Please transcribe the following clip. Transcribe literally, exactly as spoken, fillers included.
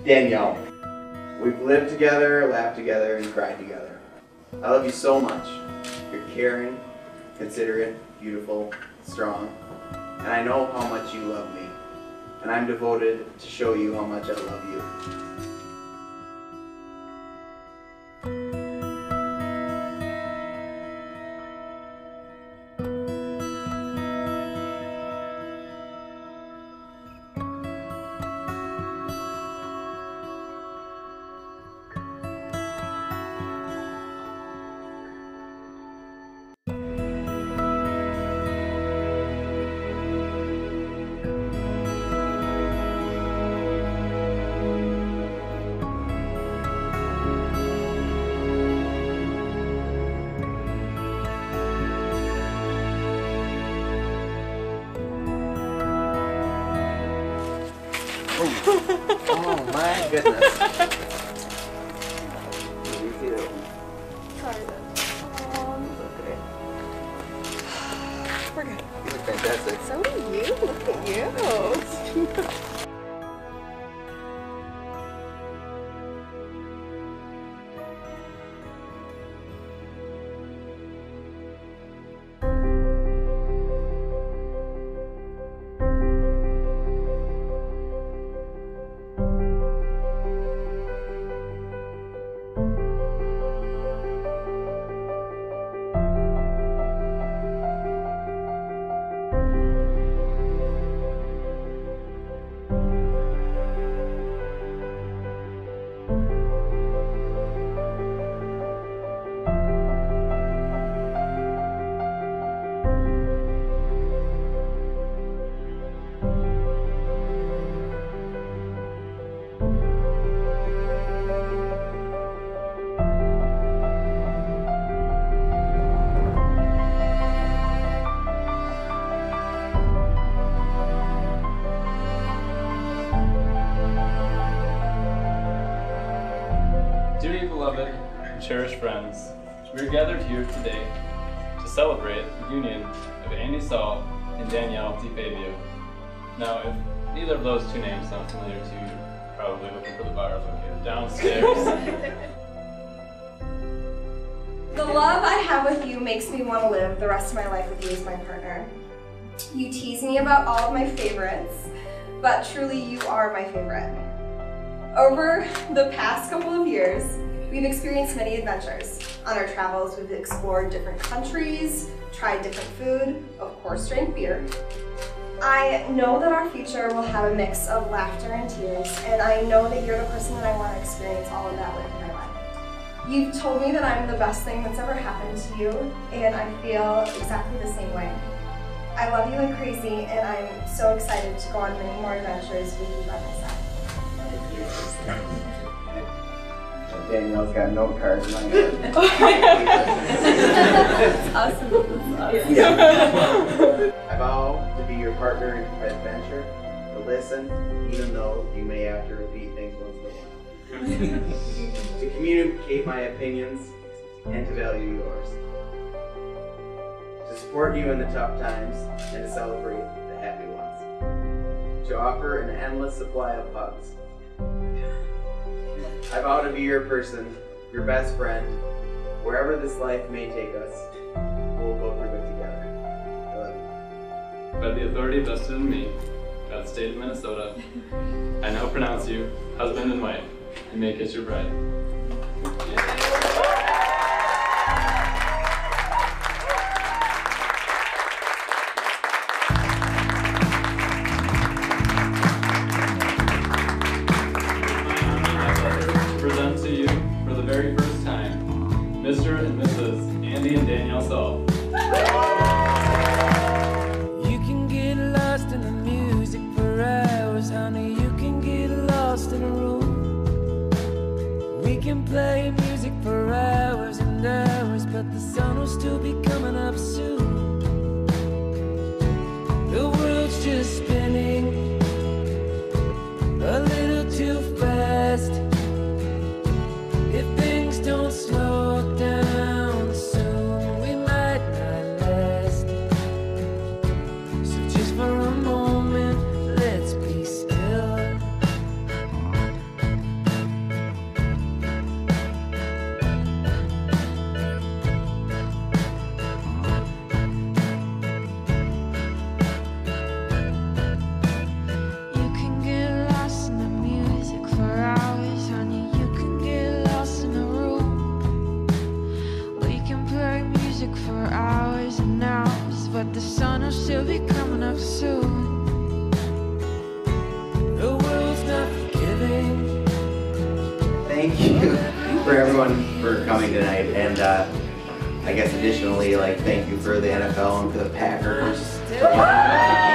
Danielle. We've lived together, laughed together, and cried together. I love you so much. You're caring, considerate, beautiful, strong, and I know how much you love me. And I'm devoted to show you how much I love you. Oh my goodness. You too. Sorry. Um, Okay. we're good. You look fantastic. So do you. Look at you. Dearly beloved and cherished friends, we are gathered here today to celebrate the union of Andy Saul and Danielle DeFabio. Now, if neither of those two names sound familiar to you, you're probably looking for the bars located downstairs. The love I have with you makes me want to live the rest of my life with you as my partner. You tease me about all of my favorites, but truly you are my favorite. Over the past couple of years, we've experienced many adventures. On our travels, we've explored different countries, tried different food, of course drank beer. I know that our future will have a mix of laughter and tears, and I know that you're the person that I want to experience all of that with in my life. You've told me that I'm the best thing that's ever happened to you, and I feel exactly the same way. I love you like crazy, and I'm so excited to go on many more adventures with you by my side. Danielle's got note cards in my hand. That's awesome. That's awesome. Yeah. I vow to be your partner in adventure, to listen, even though you may have to repeat things once in a while. To communicate my opinions and to value yours. To support you in the tough times and to celebrate the happy ones. To offer an endless supply of hugs. I vow to be your person, your best friend. Wherever this life may take us, we'll go through it together. I love you. By the authority vested in me, by the state of Minnesota, I now pronounce you husband and wife. You may kiss your bride. Very first time, Mister and Missus Andy and Danielle Saul. You can get lost in the music for hours, honey. You can get lost in a room. We can play music for hours and hours, but the sun will still be coming up soon. The world's just spinning a little too fast. If things don't slow down soon, we might not last. So just for a moment, let's be still. thank you for everyone for coming tonight, and uh, I guess additionally, like, thank you for the N F L and for the Packers.